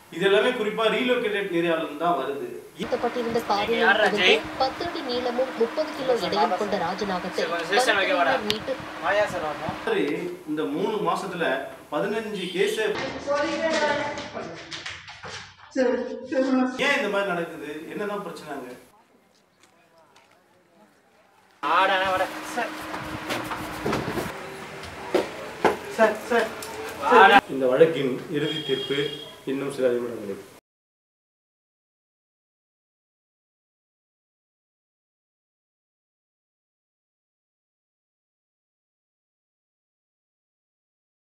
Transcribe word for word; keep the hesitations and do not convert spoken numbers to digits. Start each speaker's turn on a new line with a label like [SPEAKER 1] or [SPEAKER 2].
[SPEAKER 1] இது எல்லாமே குறிப்பா ரீலோகேட்டட் ஏரியால இருந்து தான் வருது.
[SPEAKER 2] ஈர்க்கப்பட்டிருந்த காரில் இருந்து பத்து அடி நீளமும் முப்பது கிலோ எடையும் கொண்ட ராஜநாகத்தை மீட்டு
[SPEAKER 1] இந்த மூணு மாசத்துல பதினஞ்சு கேஸ். ஏன் இந்த மாதிரி நடக்குது? என்னதான் பிரச்சனைங்க? இந்த வழக்கின் இறுதி தீர்ப்பு இன்னும் சில நிமிடங்களில்.